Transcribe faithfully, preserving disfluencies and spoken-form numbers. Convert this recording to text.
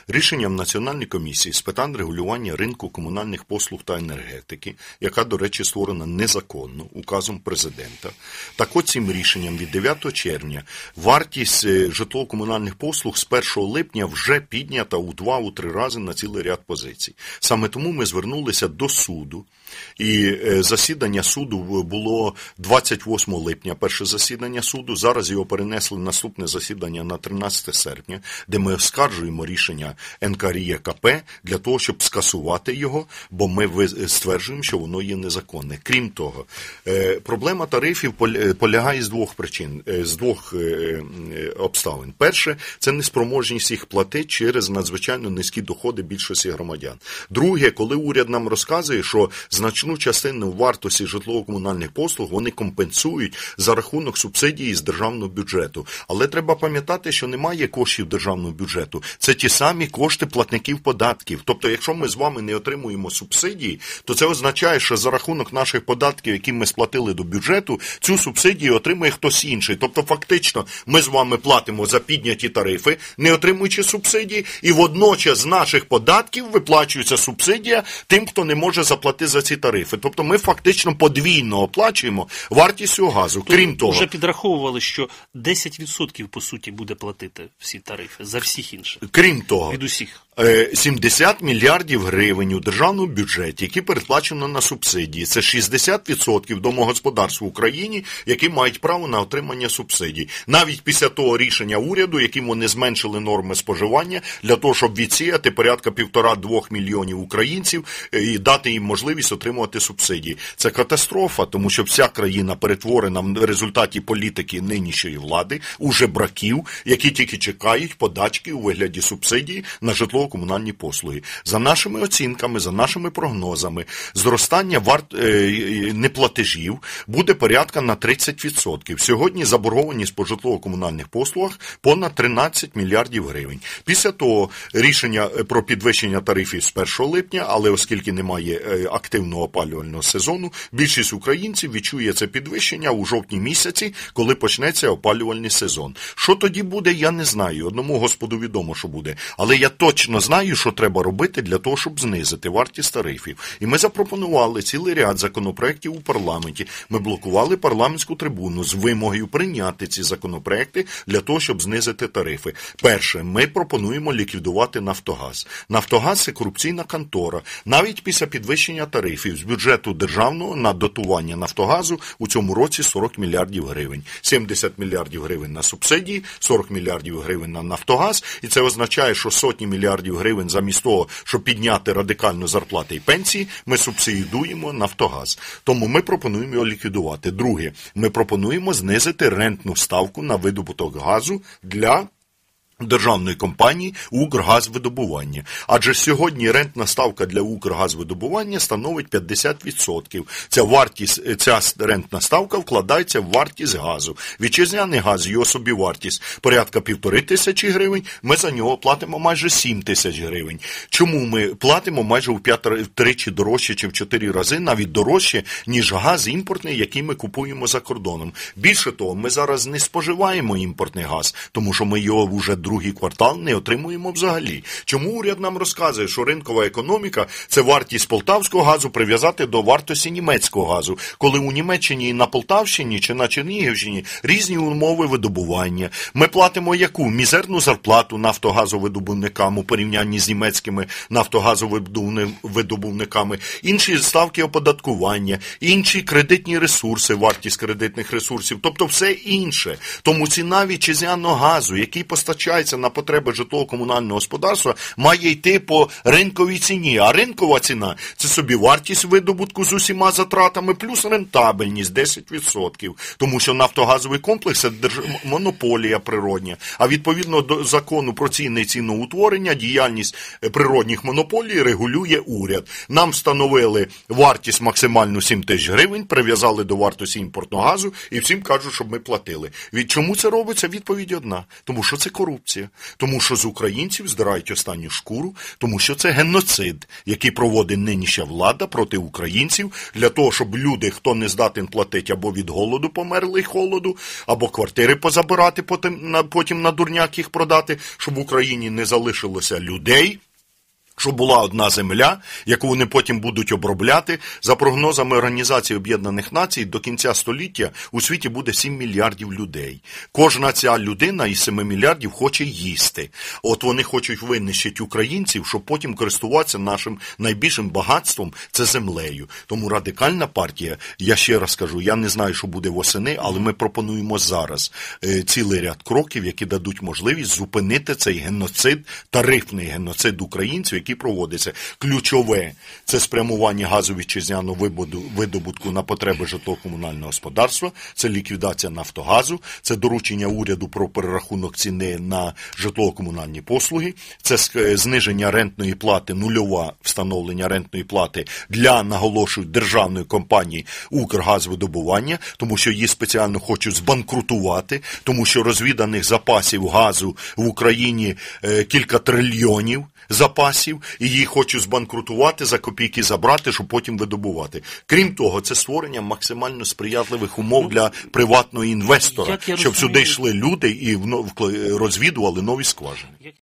Рішенням Національної комісії з питань регулювання ринку комунальних послуг та енергетики, яка, до речі, створена незаконно указом президента, так от цим рішенням від дев'ятого червня вартість житлово-комунальних послуг з першого липня вже піднята у два-три рази на цілий ряд позицій. Саме тому ми звернулися до суду, і засідання суду було двадцять восьмого липня, перше засідання суду, зараз його перенесли наступне засідання на тринадцяте серпня, де ми оскаржуємо рішення ен ка ар і є ка пе для того, щоб скасувати його, бо ми стверджуємо, що воно є незаконне. Крім того, проблема тарифів полягає з двох причин, з двох обставин. Перше, це неспроможність їх платити через надзвичайно низькі доходи більшості громадян. Друге, коли уряд нам розказує, що значну частину вартості житлово-комунальних послуг вони компенсують за рахунок субсидії з державного бюджету. Але треба пам'ятати, що немає коштів державного бюджету. Це ті самі кошти платників податків. Тобто, якщо ми з вами не отримуємо субсидії, то це означає, що за рахунок наших податків, які ми сплатили до бюджету, цю субсидію отримує хтось інший. Тобто, фактично, ми з вами платимо за підняті тарифи, не отримуючи субсидії, і водночас з наших податків виплачується субсидія тим, хто не може заплатити за ці тарифи. Тобто, ми фактично подвійно оплачуємо вартість цього газу. Тут Крім того, вже підраховували, що десять відсотків, по суті, буде платити всі тарифи за всіх інших. Крім того, від усіх. сімдесят мільярдів гривень у державному бюджеті, які передплачено на субсидії. Це шістдесят відсотків домогосподарств в Україні, які мають право на отримання субсидій. Навіть після того рішення уряду, яким вони зменшили норми споживання, для того, щоб відсіяти порядка півтора-двох мільйонів українців і дати їм можливість отримувати субсидії. Це катастрофа, тому що вся країна перетворена в результаті політики нинішньої влади у жебраків, які тільки чекають подачки у вигляді субсидії на житло комунальні послуги. За нашими оцінками, за нашими прогнозами, зростання варт... неплатежів буде порядка на тридцять відсотків. Сьогодні заборгованість по житлово-комунальних послугах понад тринадцять мільярдів гривень. Після того рішення про підвищення тарифів з першого липня, але оскільки немає активного опалювального сезону, більшість українців відчує це підвищення у жовтні місяці, коли почнеться опалювальний сезон. Що тоді буде, я не знаю. Одному Господу відомо, що буде. Але я точно знаю, що треба робити для того, щоб знизити вартість тарифів. І ми запропонували цілий ряд законопроєктів у парламенті. Ми блокували парламентську трибуну з вимогою прийняти ці законопроєкти для того, щоб знизити тарифи. Перше, ми пропонуємо ліквідувати «Нафтогаз». «Нафтогаз» – це корупційна контора. Навіть після підвищення тарифів з бюджету державного на дотування «Нафтогазу» у цьому році сорок мільярдів гривень. сімдесят мільярдів гривень на субсидії, сорок мільярдів гривень на «Нафтогаз». І це означає, що сотні мільярдів гривень замість того, щоб підняти радикально зарплати і пенсії, ми субсидіюємо «Нафтогаз». Тому ми пропонуємо його ліквідувати. Друге, ми пропонуємо знизити рентну ставку на видобуток газу для державної компанії «Укргазвидобування». Адже сьогодні рентна ставка для «Укргазвидобування» становить п'ятдесят відсотків. Ця вартість, ця рентна ставка вкладається в вартість газу. Вітчизняний газ, його собівартість порядка півтори тисячі гривень, ми за нього платимо майже сім тисяч гривень. Чому ми платимо майже в п'ять-тричі дорожче чи в чотири рази, навіть дорожче, ніж газ імпортний, який ми купуємо за кордоном? Більше того, ми зараз не споживаємо імпортний газ, тому що ми його вже другий квартал не отримуємо взагалі. Чому уряд нам розказує, що ринкова економіка – це вартість полтавського газу прив'язати до вартості німецького газу, коли у Німеччині і на Полтавщині чи на Чернігівщині різні умови видобування. Ми платимо яку? Мізерну зарплату нафтогазовидобувникам у порівнянні з німецькими нафтогазовидобувниками, інші ставки оподаткування, інші кредитні ресурси, вартість кредитних ресурсів, тобто все інше. Тому ціна вітчизняного газу, який постачається на потреби житлово-комунального господарства, має йти по ринковій ціні. А ринкова ціна – це собівартість видобутку з усіма затратами плюс рентабельність десять відсотків. Тому що нафтогазовий комплекс – це держ... монополія природня. А відповідно до закону про ціни і ціноутворення, діяльність природних монополій регулює уряд. Нам встановили вартість максимальну сім тисяч гривень, прив'язали до вартості імпортного газу і всім кажуть, щоб ми платили. Від чому це робиться? Відповідь одна. Тому що це корупція. корупція. Тому що з українців здирають останню шкуру, тому що це геноцид, який проводить нинішня влада проти українців, для того, щоб люди, хто не здатен платити, або від голоду померли й холоду, або квартири позабирати, потім на, потім на дурняк їх продати, щоб в Україні не залишилося людей, щоб була одна земля, яку вони потім будуть обробляти. За прогнозами Організації Об'єднаних Націй, до кінця століття у світі буде сім мільярдів людей. Кожна ця людина із семи мільярдів хоче їсти. От вони хочуть винищити українців, щоб потім користуватися нашим найбільшим багатством – це землею. Тому Радикальна партія, я ще раз кажу, я не знаю, що буде восени, але ми пропонуємо зараз е, цілий ряд кроків, які дадуть можливість зупинити цей геноцид, тарифний геноцид українців, який проводиться. Ключове – це спрямування газу вітчизняного видобутку на потреби житлово-комунального господарства, це ліквідація Нафтогазу, це доручення уряду про перерахунок ціни на житлово-комунальні послуги, це зниження рентної плати, нульове встановлення рентної плати для, наголошую, державної компанії «Укргазвидобування», тому що її спеціально хочуть збанкрутувати, тому що розвіданих запасів газу в Україні е, кілька трильйонів запасів, і її хочуть збанкрутувати, за копійки забрати, щоб потім видобувати. Крім того, це створення максимально сприятливих умов для приватного інвестора, щоб сюди йшли люди і розвідували нові скважини.